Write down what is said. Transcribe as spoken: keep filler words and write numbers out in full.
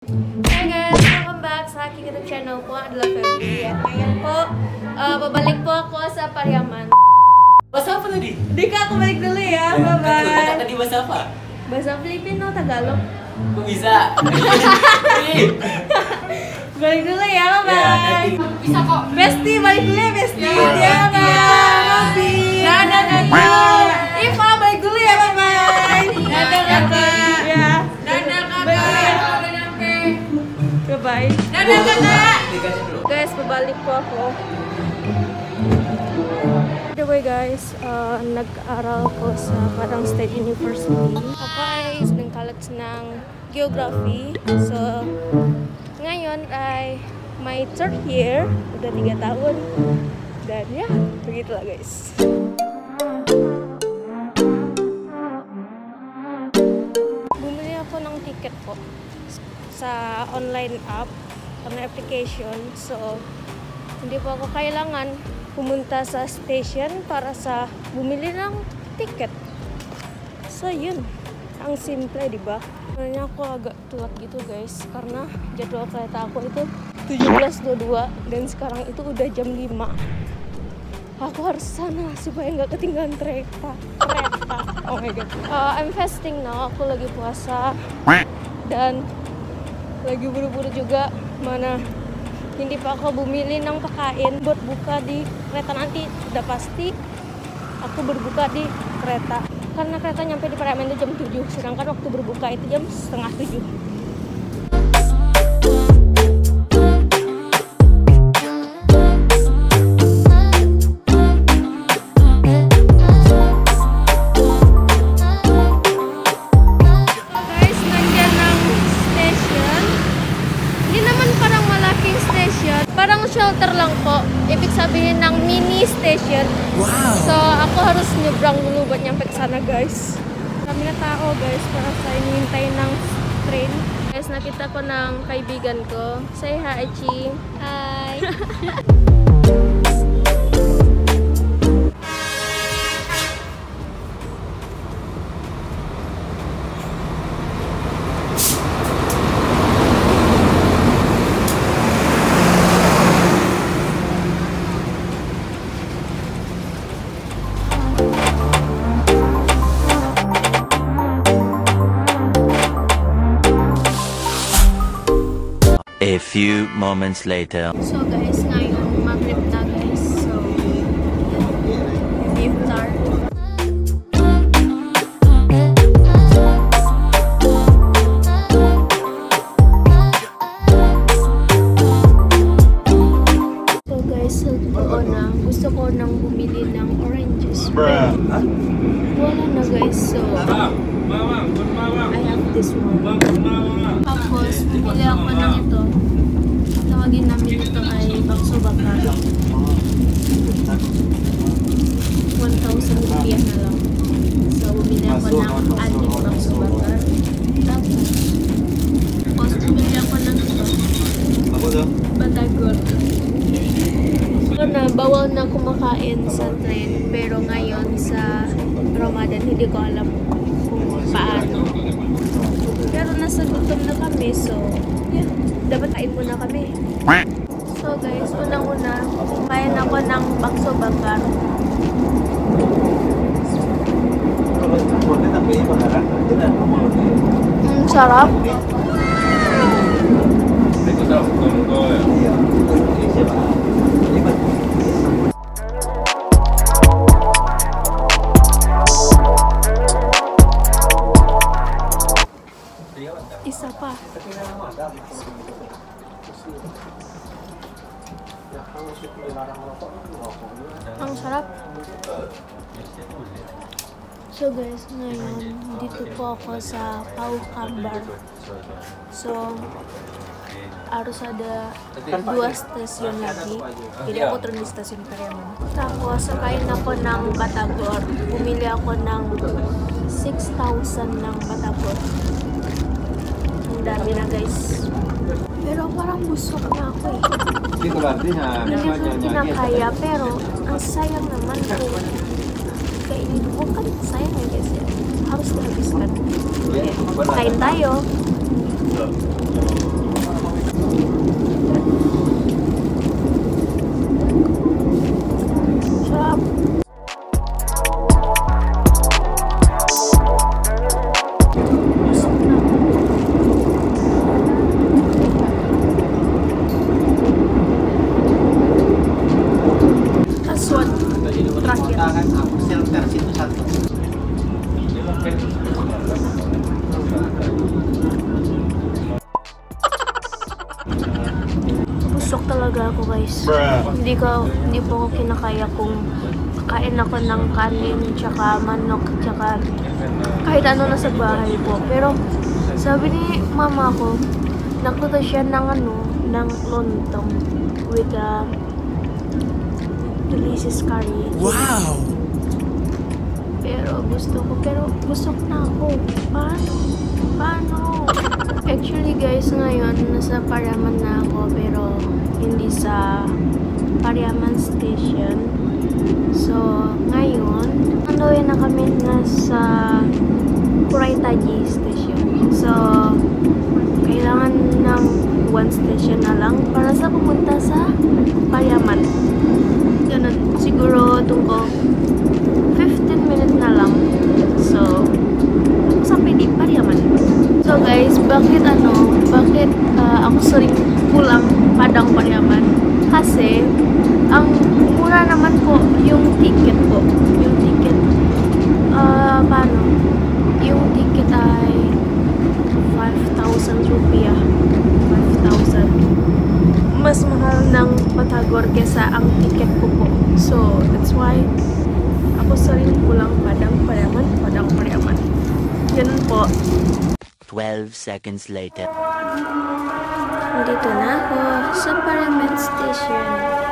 Hey guys, welcome back sa aking YouTube channel po, adalah Febri. At ngayon po, uh, babalik po ako sa Pariaman. Bahasa apa tadi? Dika, aku balik dulu ya, bye-bye. Tadi bahasa apa? Bahasa Filipino, Tagalog. Kok bisa? Balik dulu ya, bye-bye. Bisa kok. Besti, balik dulu ya, Besti. Ya, bye. Dadah, dadah. Iva, balik dulu ya, bye-bye. Dadah, kakak. Ya. Dadah, kakak. Bye-bye. Dadah, kakak. Guys, babalik po ako. By the way guys, uh, nag-aaral ko sa Padang State University. Ako ay nagkalat ng geography. So, ngayon ay my third year. Udah tiga tahun. Dan ya, begitulah guys. Bumili ako ng tiket po sa online app, online application. So, hindi po ako kailangan pumunta sa station para sa bumili ng tiket. So, yun. Ang simple, di ba? Sebenarnya aku agak telat gitu guys, karena jadwal kereta aku itu tujuh belas dua puluh dua dan sekarang itu udah jam lima. Aku harus sana supaya nggak ketinggalan kereta. Kereta. Oh my god. Uh, I'm fasting now. Aku lagi puasa dan lagi buru-buru juga. Mana hindi pa ako bumili ng pakain buat buka di kereta nanti. Udah pasti aku berbuka di kereta. Karena kereta nyampe di Pariaman itu jam tujuh, sedangkan waktu berbuka itu jam setengah tujuh. Shelter lang po, ibig sabihin ng mini station. Wow. So ako harus nyebrang dulu buat nyampe ke sana guys. Kami na tao guys para sa hinihintay ng train. Guys, nakita ko ng kaibigan ko. Say hi, Chi. Hi. A few moments later. So guys, ngayon mag-trip na guys. So, iftar. So guys, so ko na, gusto ko nang bumili ng oranges. Wala na guys, so I have this one. Tapos, bumili ako ng ito. Tawagin namin ito ay bakso bakar. one thousand rupiah na lang. So, bumili ako ng anim bakso bakar. Tapos, tapos bumili ako ng ito. Batagor. So, na, bawal na kumakain sa train. Pero ngayon sa Ramadan, hindi ko alam kung paano. Pero nasa gutom na kami, so yeah, dapat kain muna kami. So guys, unang-una, kumain ako ng bakso bakar. Mm, sarap. Isa pa. Ang sarap. So guys, ngayon dito po ako sa Pau Kambar. So harus ada dua stasiun lagi. Jadi aku turun di stasiun Pariaman. Tapos sakain ako ng Batagor. Bumili ako ng six thousand ng Batagor. Ang dami na guys. Pero parang busog na ako eh. Hindi ko kinakaya, pero ang sayang naman kung kainin ko kan sayang ya guys ya. Harus dihabiskan. Okay, kain tayo. busog talaga ako guys. Hindi ko, hindi po ako kinakaya kung kakain ako ng kanin, tsaka manok, tsaka kahit ano na sa bahay po. Pero sabi ni mama ko, nakuha siya ng ano, ng lontong with a delicious curry. Wow! Pero gusto ko, pero busog na ako. Paano? Paano? Actually guys, ngayon nasa Pariaman na ako, pero hindi sa Pariaman Station. So, ngayon, nandoy na kami nasa Kuraytaji Station. So, kailangan ng one station na lang para sa pumunta sa Pariaman. Ganun, siguro tungkol fifteen minutes na lang. So, sampai di Pariaman. So guys, bakit ano, bakit uh, ako sering pulang Padang Pariaman? Kasi, ang mura naman po yung ticket po. Yung ticket, uh, paano? Yung ticket ay five thousand rupiah. five thousand. Mas mahal ng Batagor kesa ang ticket ko po. So, that's why ako sering pulang Padang Pariaman, Padang Pariaman. Ganun po. twelve seconds later. Dito na ako sa Pariaman Station.